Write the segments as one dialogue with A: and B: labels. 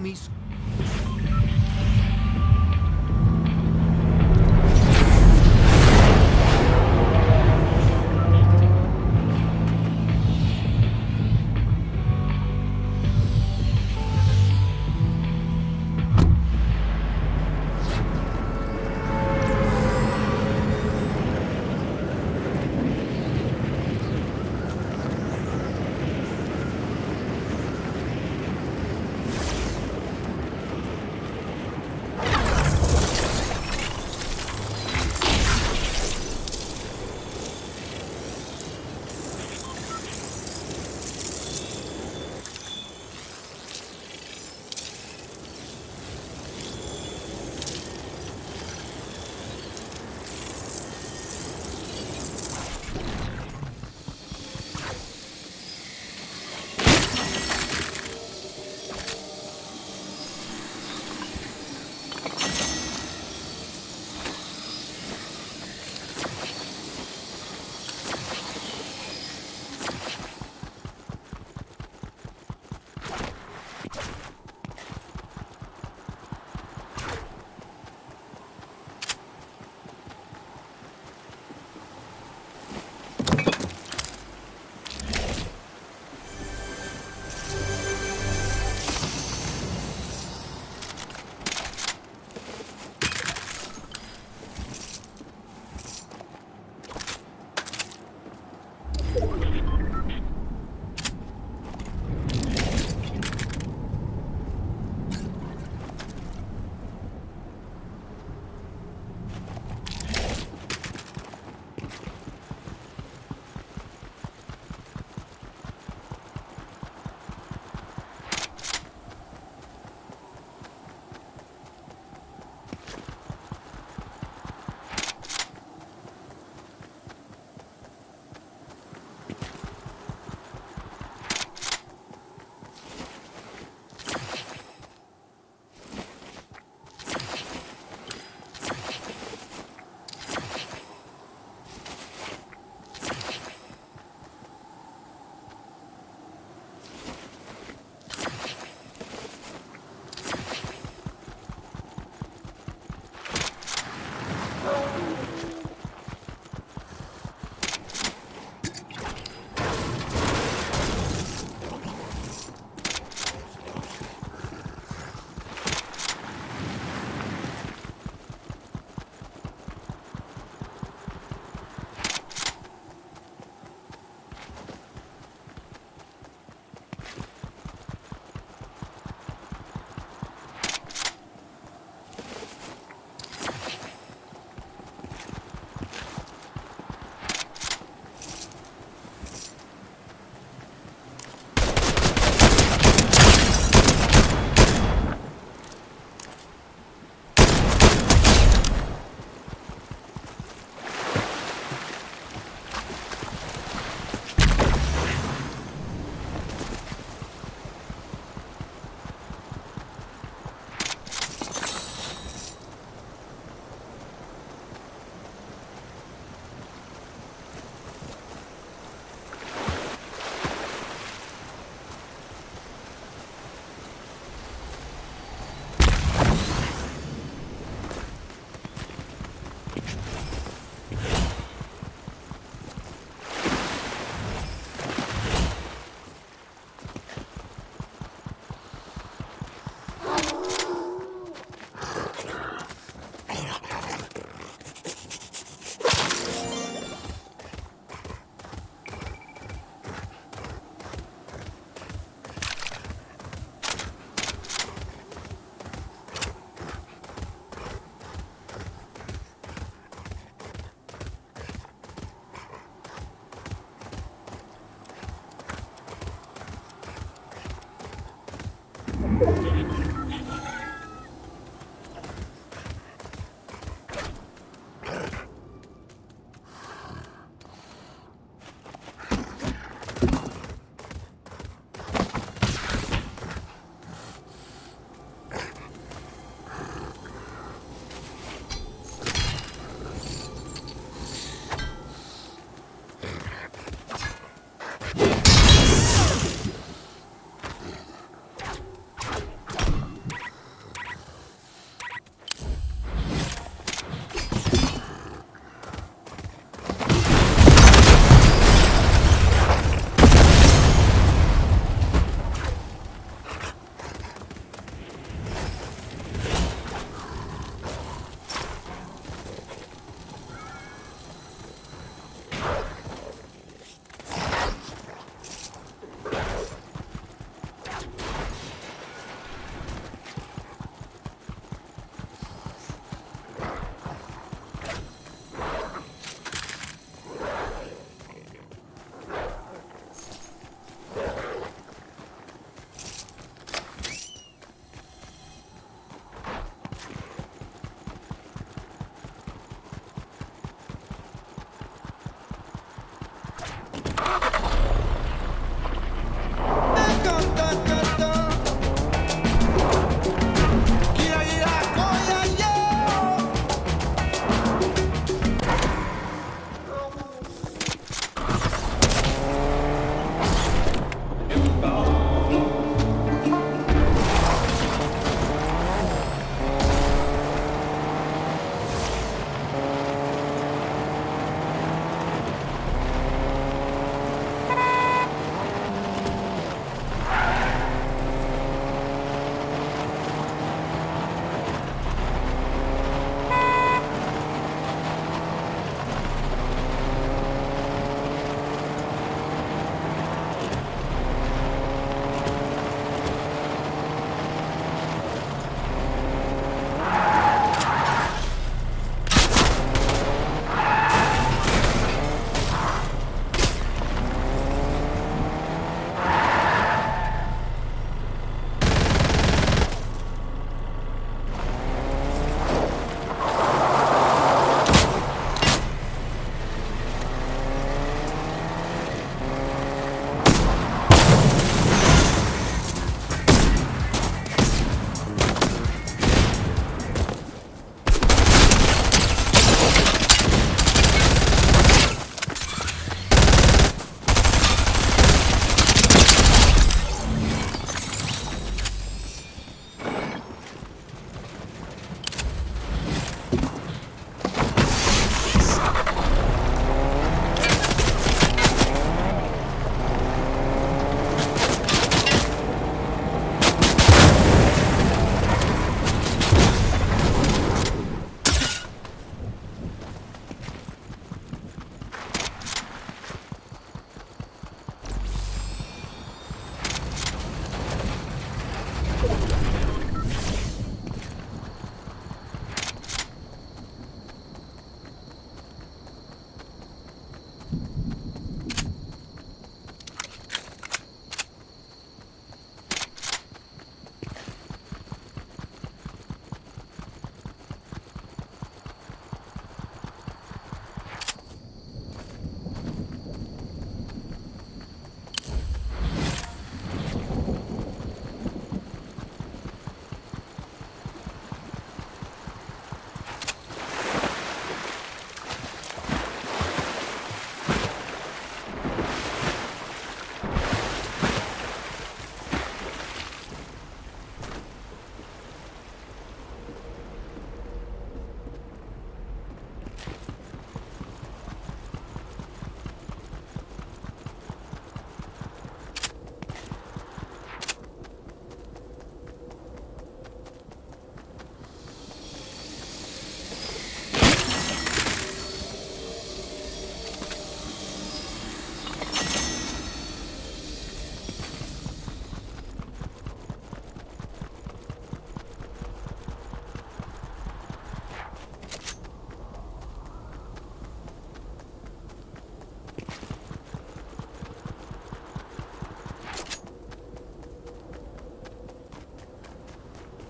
A: mis...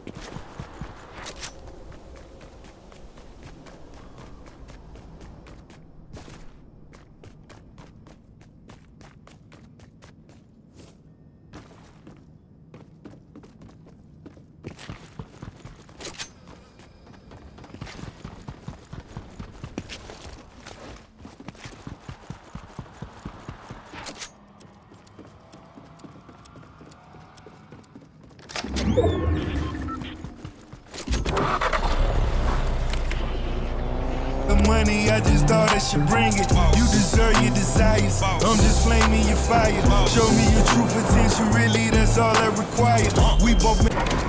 A: Money, I just thought I should bring it. You deserve your desires. I'm just flaming your fire. Show me your true potential, really, that's all I require. We both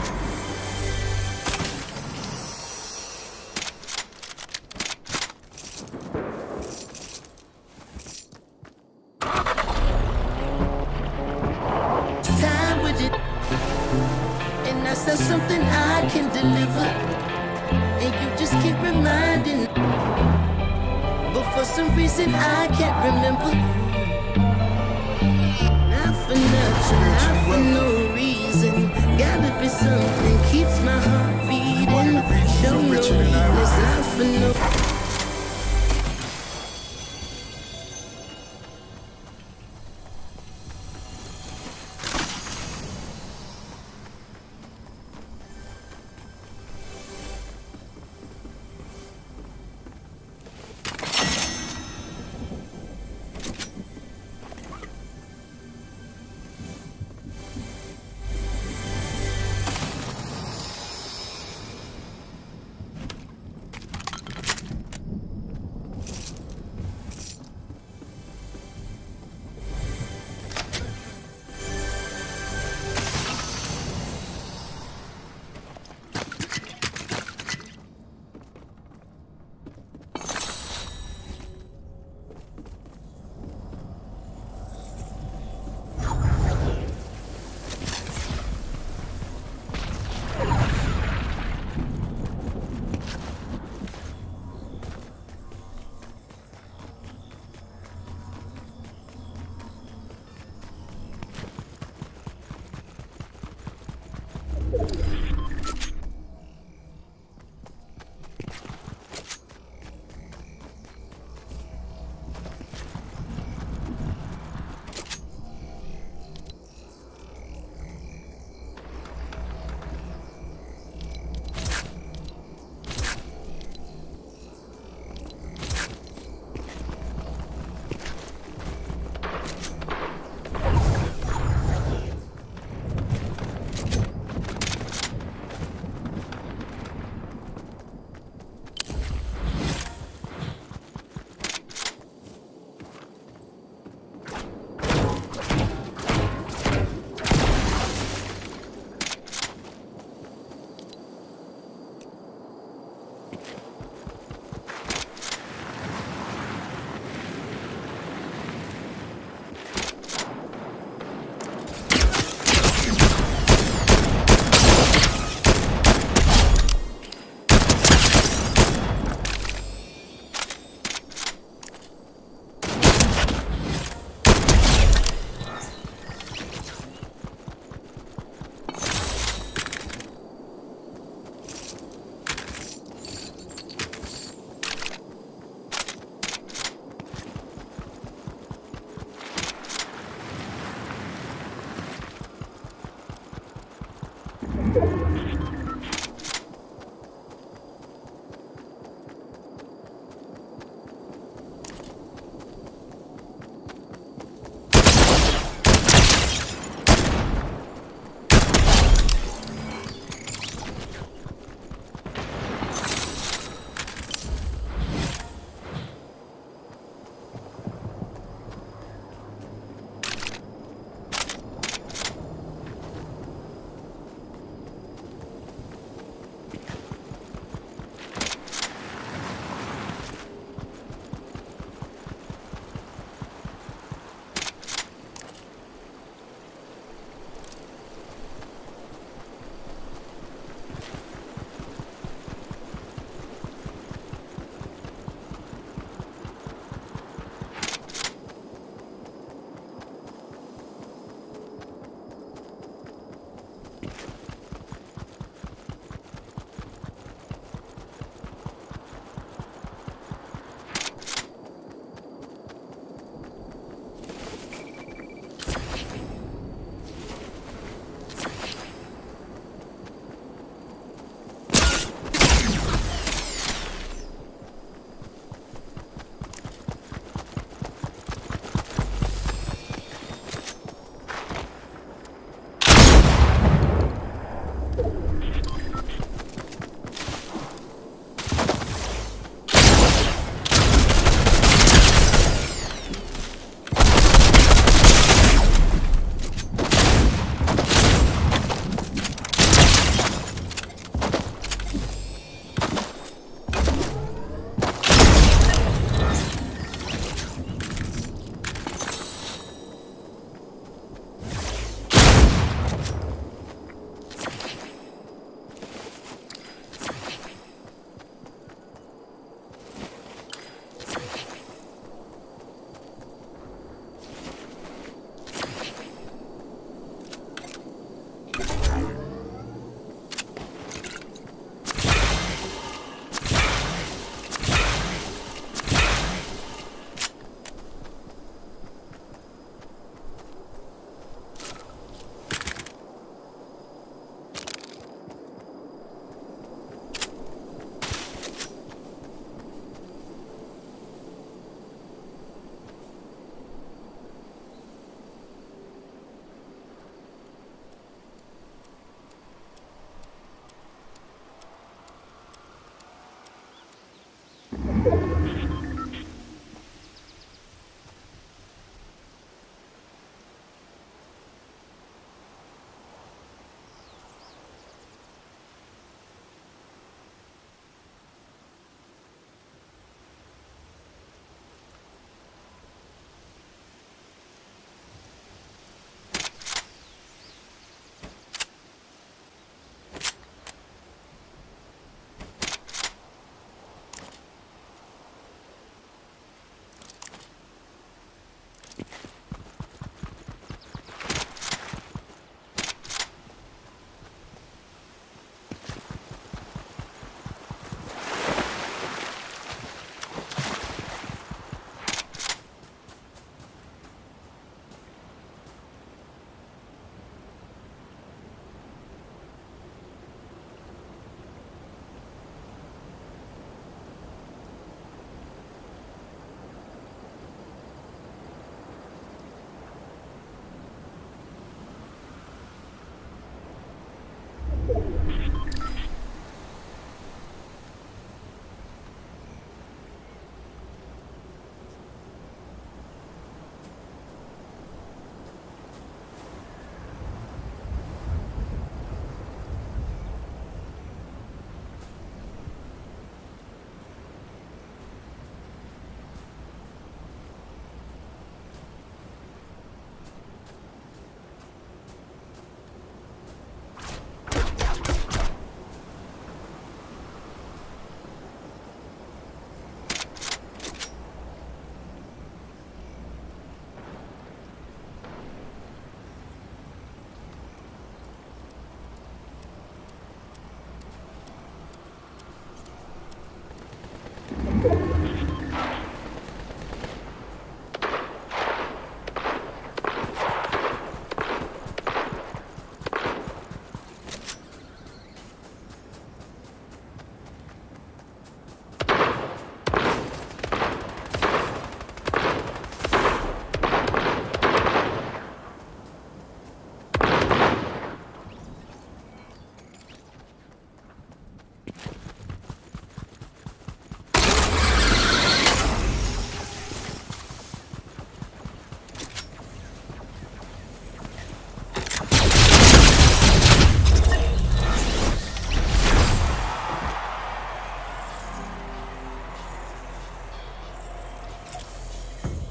B: time with it, and I said something I can deliver, and you just keep reminding. But for some reason I can't remember. Not for nothing, not for no reason. Gotta be something keeps my heart beating. Show no weakness, not for no.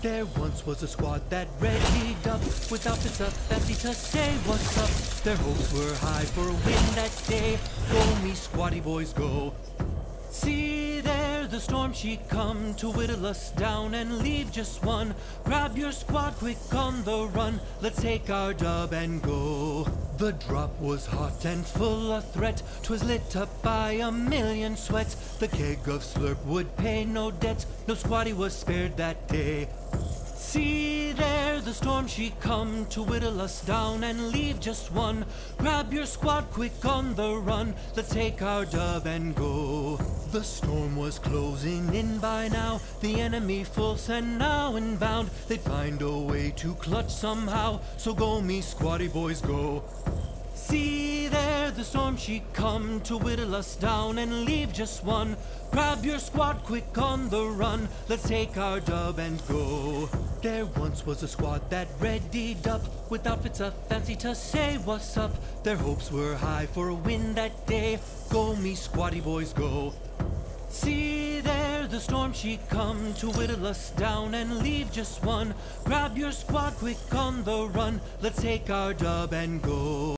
C: There once was a squad that readied up with outfits up fancy to say what's up. Their hopes were high for a win that day. Go me squatty boys go. See there the storm she come to whittle us down and leave just one. Grab your squad quick on the run. Let's take our dub and go. The drop was hot and full of threat. 'Twas lit up by a million sweats. The keg of slurp would pay no debt. No squatty was spared that day. See there the storm she come to whittle us down and leave just one. Grab your squad quick on the run. Let's take our dub and go. The storm was closing in by now. The enemy full send now and bound. They'd find a way to clutch somehow. So go me squatty boys go. See there the storm she come to whittle us down and leave just one. Grab your squad quick on the run. Let's take our dub and go. There once was a squad that readied up with outfits up fancy to say what's up. Their hopes were high for a win that day. Go me squatty boys go. See there the storm she come to whittle us down and leave just one. Grab your squad quick on the run. Let's take our dub and go.